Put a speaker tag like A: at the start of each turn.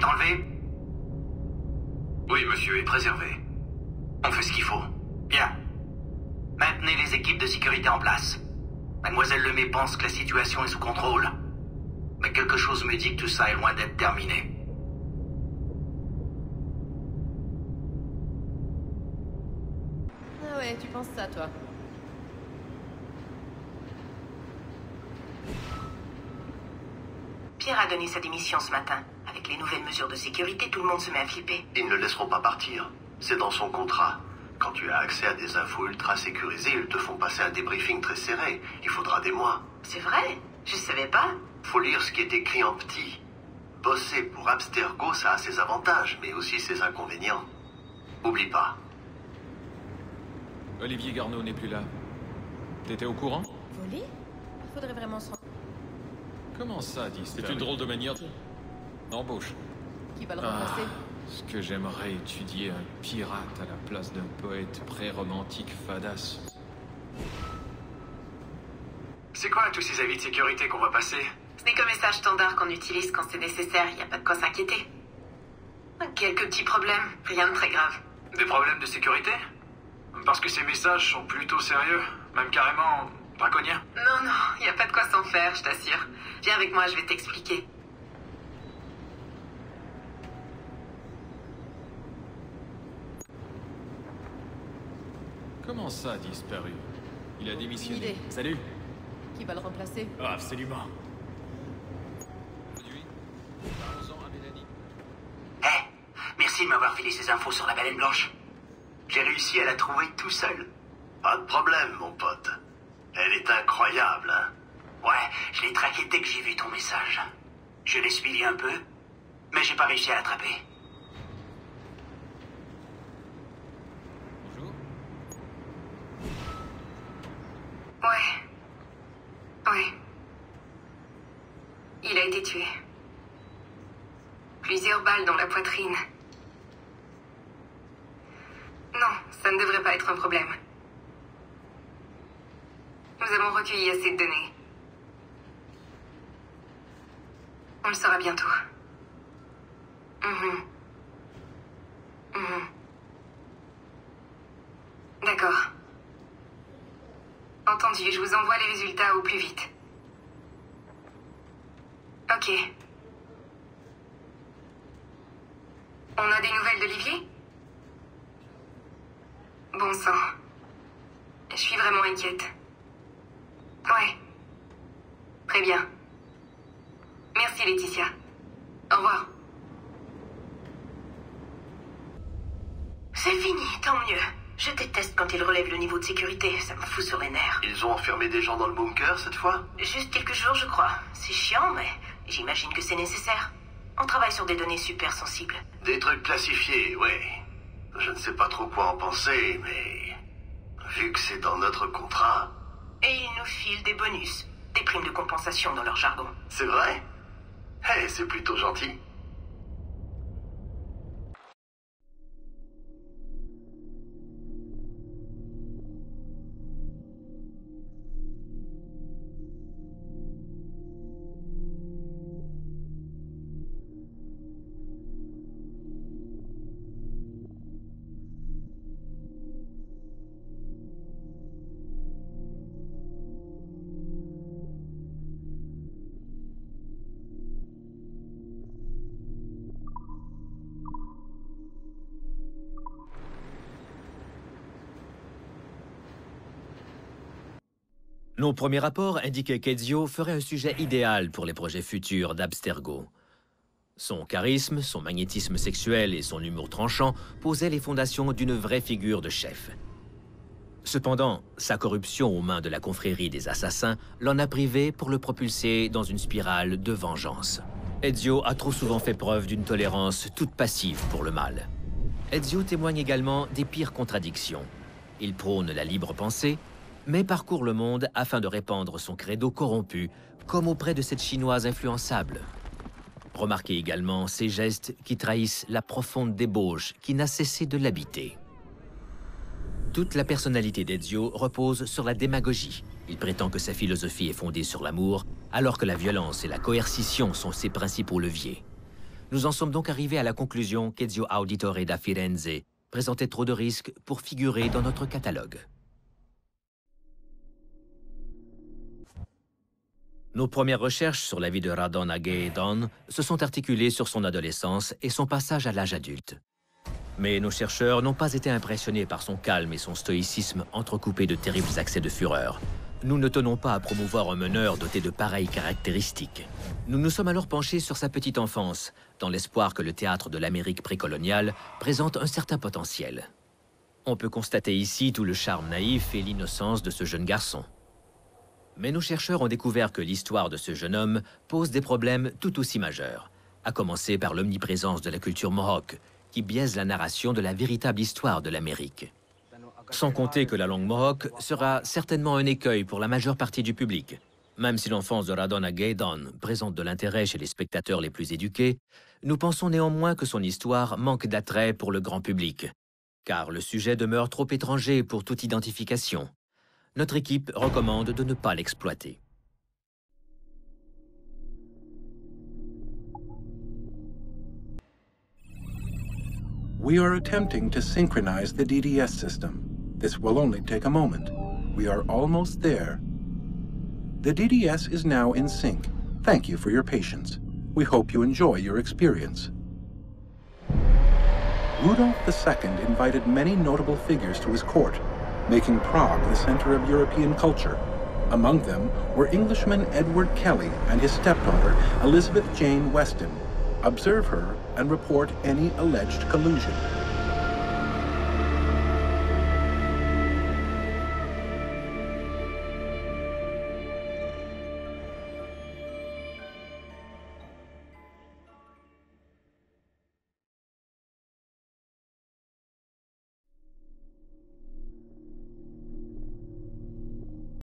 A: enlevé?
B: Oui, monsieur, est préservé.
A: On fait ce qu'il faut. Bien. Maintenez les équipes de sécurité en place. Mademoiselle Lemay pense que la situation est sous contrôle. Mais quelque chose me dit que tout ça est loin d'être terminé.
C: Ah ouais, tu penses ça, toi?
D: Pierre a donné sa démission ce matin. Avec les nouvelles mesures de sécurité, tout le monde se met à flipper.
E: Ils ne le laisseront pas partir. C'est dans son contrat. Quand tu as accès à des infos ultra sécurisées, ils te font passer un débriefing très serré. Il faudra des mois.
D: C'est vrai? Je savais pas.
E: Faut lire ce qui est écrit en petit. Bosser pour Abstergo, ça a ses avantages, mais aussi ses inconvénients. Oublie pas.
F: Olivier Garneau n'est plus là. T'étais au courant?
C: Volé? Faudrait vraiment se rendre.
F: Comment ça, disparu? C'est une drôle de manière d'embauche.
C: Qui va le remplacer?
F: Ce que j'aimerais étudier un pirate à la place d'un poète pré-romantique fadasse.
B: C'est quoi tous ces avis de sécurité qu'on va passer?
D: Ce n'est qu'un message standard qu'on utilise quand c'est nécessaire. Y a pas de quoi s'inquiéter. Quelques petits problèmes. Rien de très grave.
B: Des problèmes de sécurité? Parce que ces messages sont plutôt sérieux, même carrément draconiens.
D: Non, y a pas de quoi s'en faire, je t'assure. Viens avec moi, je vais t'expliquer.
F: Comment ça, disparu? Il a démissionné.
C: Idée.
G: Salut.
C: Qui va le remplacer?
G: Ah, absolument.
F: Parlons-en à Mélanie.
A: Merci de m'avoir filé ces infos sur la baleine blanche. J'ai réussi à la trouver tout seul.
E: Pas de problème, mon pote. Elle est incroyable, hein?
A: Ouais, je l'ai traqué dès que j'ai vu ton message. Je l'ai suivi un peu, mais j'ai pas réussi à l'attraper.
F: Bonjour.
D: Ouais. Il a été tué. Plusieurs balles dans la poitrine. Non, ça ne devrait pas être un problème. Nous avons recueilli assez de données. On le saura bientôt. D'accord. Entendu, je vous envoie les résultats au plus vite. Ok. On a des nouvelles d'Olivier? Bon sang. Je suis vraiment inquiète. Ouais. Très bien. Merci Laetitia. Au revoir. C'est fini, tant mieux. Je déteste quand ils relèvent le niveau de sécurité, ça me fout sur les nerfs.
E: Ils ont enfermé des gens dans le bunker, cette fois?
D: Juste quelques jours, je crois. C'est chiant, mais j'imagine que c'est nécessaire. On travaille sur des données super sensibles.
E: Des trucs classifiés, ouais. Je ne sais pas trop quoi en penser, mais... vu que c'est dans notre contrat...
D: Et ils nous filent des bonus, des primes de compensation dans leur jargon.
E: C'est vrai? C'est plutôt gentil.
H: Nos premiers rapports indiquaient qu'Ezio ferait un sujet idéal pour les projets futurs d'Abstergo. Son charisme, son magnétisme sexuel et son humour tranchant posaient les fondations d'une vraie figure de chef. Cependant, sa corruption aux mains de la confrérie des assassins l'en a privé pour le propulser dans une spirale de vengeance. Ezio a trop souvent fait preuve d'une tolérance toute passive pour le mal. Ezio témoigne également des pires contradictions. Il prône la libre pensée, mais parcourt le monde afin de répandre son credo corrompu, comme auprès de cette Chinoise influençable. Remarquez également ses gestes qui trahissent la profonde débauche qui n'a cessé de l'habiter. Toute la personnalité d'Ezio repose sur la démagogie. Il prétend que sa philosophie est fondée sur l'amour, alors que la violence et la coercition sont ses principaux leviers. Nous en sommes donc arrivés à la conclusion qu'Ezio Auditore da Firenze présentait trop de risques pour figurer dans notre catalogue. Nos premières recherches sur la vie de Radon Agédon se sont articulées sur son adolescence et son passage à l'âge adulte. Mais nos chercheurs n'ont pas été impressionnés par son calme et son stoïcisme entrecoupés de terribles accès de fureur. Nous ne tenons pas à promouvoir un meneur doté de pareilles caractéristiques. Nous nous sommes alors penchés sur sa petite enfance, dans l'espoir que le théâtre de l'Amérique précoloniale présente un certain potentiel. On peut constater ici tout le charme naïf et l'innocence de ce jeune garçon. Mais nos chercheurs ont découvert que l'histoire de ce jeune homme pose des problèmes tout aussi majeurs, à commencer par l'omniprésence de la culture mohawk, qui biaise la narration de la véritable histoire de l'Amérique. Sans compter que la langue mohawk sera certainement un écueil pour la majeure partie du public. Même si l'enfance de Radon Agédon présente de l'intérêt chez les spectateurs les plus éduqués, nous pensons néanmoins que son histoire manque d'attrait pour le grand public, car le sujet demeure trop étranger pour toute identification. Notre équipe recommande de ne pas l'exploiter.
G: We are attempting to synchronize the DDS system. This will only take a moment. We are almost there. The DDS is now in sync. Thank you for your patience. We hope you enjoy your experience. Rudolf II invited many notable figures to his court, making Prague the center of European culture. Among them were Englishman Edward Kelly and his stepdaughter, Elizabeth Jane Weston. Observe her and report any alleged collusion.